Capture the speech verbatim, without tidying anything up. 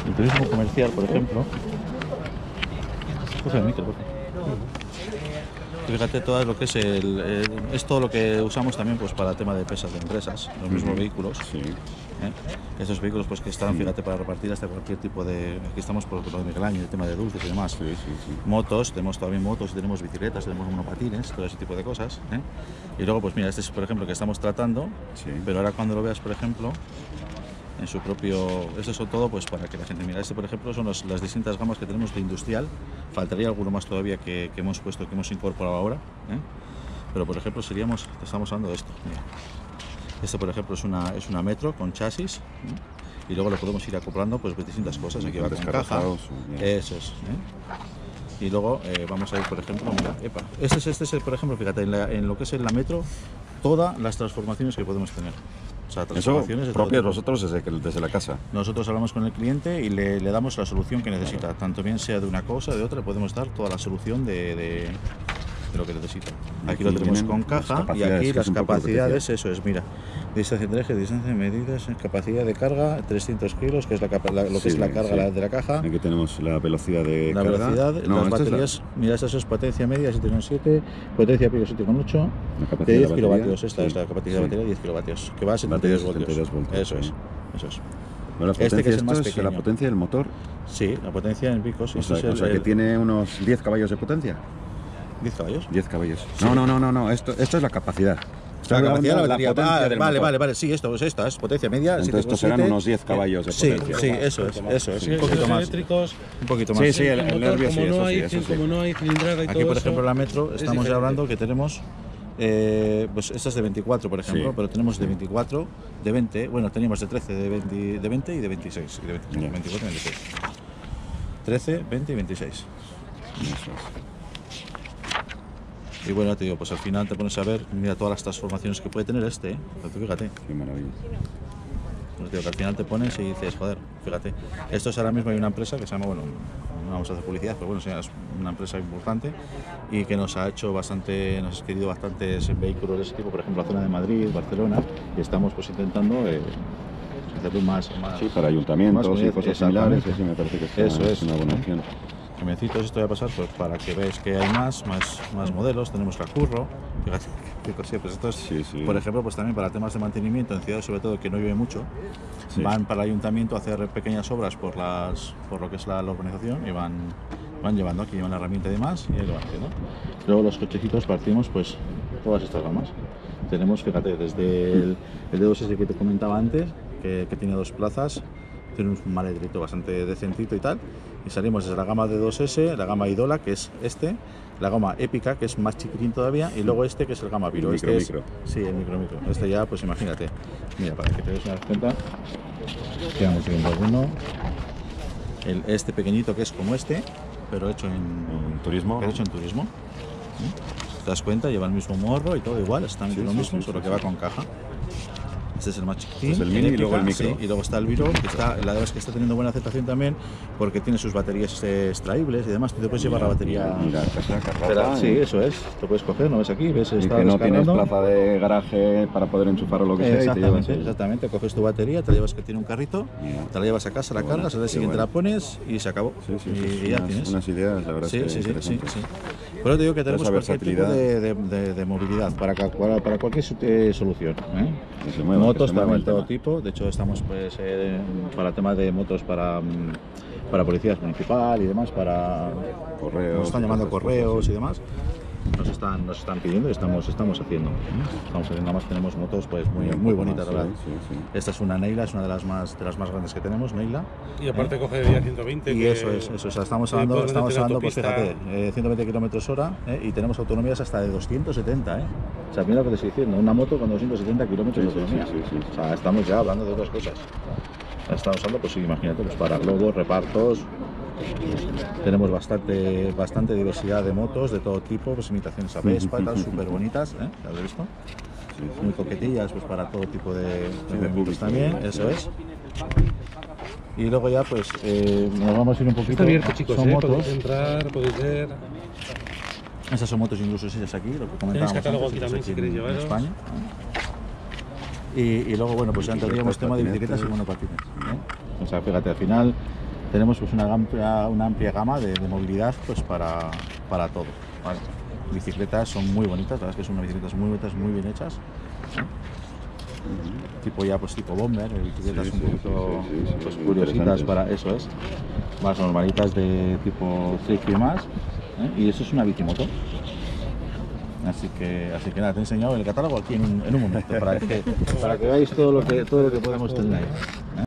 El turismo comercial, por ejemplo, coge el micro, por favor. Fíjate todo lo que es el, el es todo lo que usamos también pues para el tema de pesas de empresas, los mismos uh-huh. vehículos. Sí. ¿eh? Estos vehículos pues que están, sí. fíjate, para repartir hasta cualquier tipo de, aquí estamos por lo de Miguel Ángel, el tema de dulces y demás. Sí, sí, sí. Motos, tenemos también motos, tenemos bicicletas, tenemos monopatines, todo ese tipo de cosas. ¿eh? Y luego pues mira, este es por ejemplo que estamos tratando, sí. pero ahora cuando lo veas por ejemplo en su propio, esto es todo pues para que la gente mira. Este por ejemplo son los, las distintas gamas que tenemos de industrial, faltaría alguno más todavía que, que hemos puesto, que hemos incorporado ahora, ¿eh? Pero por ejemplo seríamos, estamos hablando de esto, mira. Este por ejemplo es una, es una Metro con chasis, ¿eh? Y luego lo podemos ir acoplando pues distintas cosas, aquí va con caja, eso es, ¿eh? Y luego eh, vamos a ir por ejemplo, mira, epa, este es, este es el, por ejemplo, fíjate, en, la, en lo que es en la Metro, todas las transformaciones que podemos tener. O sea, transformaciones eso propias vosotros desde, desde la casa. Nosotros hablamos con el cliente y le, le damos la solución que necesita, tanto bien sea de una cosa o de otra, le podemos dar toda la solución de, de, de lo que necesita. Aquí, aquí lo tenemos con caja y aquí las capacidades, eso es, mira, distancia entre eje, distancia de medidas, capacidad de carga, trescientos kilos, que es la, la, lo que sí, es la carga sí. la, de la caja. Aquí tenemos la velocidad de la carga. velocidad, no, las baterías, la... mira, esta es potencia media siete coma siete, potencia pico siete coma ocho, de diez kilovatios, esta sí. es la capacidad sí. de batería, diez kilovatios, que va a setenta y dos voltios. Eso es, eso es. Bueno, la este que es el más pequeño. ¿La potencia del motor? Sí, la potencia en picos. O sea, es o el, sea que el... tiene unos diez caballos de potencia. ¿diez caballos? diez caballos. Sí. No, no, no, no, no, esto, esto es la capacidad. La capacidad de la batería. La ah, del vale, motor. vale, vale, sí, esto es esta, es potencia media. Entonces estos serán unos diez caballos de potencia. Sí, sí, eso es, eso es, sí, un poquito más. Eléctricos, un poquito más. Sí, sí, el, el nervio sí, como eso no hay, sí, eso sí. Como no hay cilindrada y Aquí, todo por ejemplo, eso, en la Metro estamos diferente. ya hablando que tenemos, eh, pues esta es de veinticuatro, por ejemplo, sí. pero tenemos de veinticuatro, de veinte, bueno, teníamos de trece, de veinte, de veinte y de veintiséis, y de veinte, yeah. veinticuatro y veintiséis. trece, veinte y veintiséis. Eso es. Y bueno, te digo, pues al final te pones a ver, mira todas las transformaciones que puede tener este, ¿eh? Fíjate. Qué maravilla. Pues digo, que al final te pones y dices, joder, fíjate. Esto es ahora mismo, hay una empresa que se llama, bueno, no vamos a hacer publicidad, pero bueno, es una empresa importante y que nos ha hecho bastante, nos ha querido bastantes vehículos de ese tipo, por ejemplo, la zona de Madrid, Barcelona, y estamos pues intentando eh, hacerlo más, más... Sí, para ayuntamientos más y cosas similares, sí, me parece que está, eso es, es una buena opción. Camioncitos, esto va a pasar pues para que veáis que hay más, más, más modelos, tenemos la Curro, fíjate qué cosilla, pues estos, sí, sí. por ejemplo, pues también para temas de mantenimiento en ciudades, sobre todo que no llueve mucho, sí. van para el ayuntamiento a hacer pequeñas obras por las, por lo que es la, la urbanización y van, van llevando, aquí llevan la herramienta y demás y ahí lo van haciendo. Luego los cochecitos partimos pues todas estas gamas. Tenemos, fíjate, desde el, el D dos S que te comentaba antes, que, que tiene dos plazas, tiene un maletero bastante decentito y tal, y salimos desde la gama D dos S, la gama Idola, que es este, la gama Épica, que es más chiquitín todavía, y luego este, que es el gama Viro. El este micro, es, micro. Sí, el micro micro. Este ya, pues imagínate, mira, para que te des una cuenta, que vamos viendo alguno, el, este pequeñito que es como este, pero hecho en, en turismo. Pero hecho en turismo. ¿Te das cuenta? Lleva el mismo morro y todo igual, está sí, lo sí, mismo, sí, solo sí, que va con caja. Este es el más chiquitín, es el mini y luego el micro. Sí, y luego está el Viro, que está, la verdad es que está teniendo buena aceptación también porque tiene sus baterías extraíbles y demás. Tú te puedes llevar la batería. Mira, casa, carrata, sí, eso es. Te puedes coger, ¿no ves aquí? ¿Ves? Y está que no tienes plaza de garaje para poder enchufar o lo que sea. Exactamente, y te llevas exactamente. Coges tu batería, te la llevas, que tiene un carrito, yeah. te la llevas a casa, la cargas, al día siguiente la pones y se acabó. Sí, sí, y, sí, y ya unas, tienes. Unas ideas, la verdad. Sí, es que sí, sí, sí, sí. Por eso te digo que tenemos cualquier tipo de, de, de, de movilidad para, para, para cualquier eh, solución. ¿eh? Se mueva, motos se también todo tipo. De hecho, estamos pues eh, para temas de motos para, para policías municipal y demás, para correos. Nos están llamando correos cosas, y demás. Nos están, nos están pidiendo y estamos, estamos haciendo. Estamos haciendo, además tenemos motos pues muy, muy bonitas, sí, ¿verdad? Sí, sí. Esta es una Neila, es una de las más, de las más grandes que tenemos, Neila. Y aparte ¿eh? coge de día ciento veinte. Y que eso es, eso. O sea, estamos hablando, estamos hablando pues fíjate, eh, ciento veinte kilómetros hora ¿eh? y tenemos autonomías hasta de doscientos setenta. ¿eh? O sea, mira lo que te estoy diciendo, una moto con doscientos setenta kilómetros sí, de autonomía. Sí, sí, sí, sí. O sea, estamos ya hablando de otras cosas. Estamos hablando, pues sí, imagínate, pues para globos, repartos. Tenemos bastante, bastante diversidad de motos de todo tipo, pues imitaciones a Vespa y tal, súper bonitas, ¿eh? ¿Ya lo has visto? Sí, sí, muy coquetillas, pues para todo tipo de, sí, de motos también, sí, eso es. Y luego ya pues eh, nos vamos a ir un poquito. Está abierto, chicos, son ¿eh? motos. Podéis entrar, podéis ver. Esas son motos incluso esas aquí, lo que comentábamos antes, aquí también, aquí si en, queréis llevaros. en España. Y, y luego bueno, pues ya entraríamos tema de bicicletas y monopatines. ¿eh? O sea, fíjate, al final tenemos pues una amplia, una amplia gama de, de movilidad pues para, para todo, ¿vale? Bicicletas son muy bonitas, la verdad es que son unas bicicletas muy bonitas, muy bien hechas, ¿eh? Tipo ya pues tipo bomber, bicicletas Sí, un sí, poquito sí, sí, sí, pues, sí, curiositas interesantes. para eso es, más normalitas de tipo trick y demás, ¿eh? Y eso es una bicimoto. Así que, así que nada, te he enseñado el catálogo aquí en un, en un momento para que, para que veáis todo lo que, todo lo que podemos tener ahí.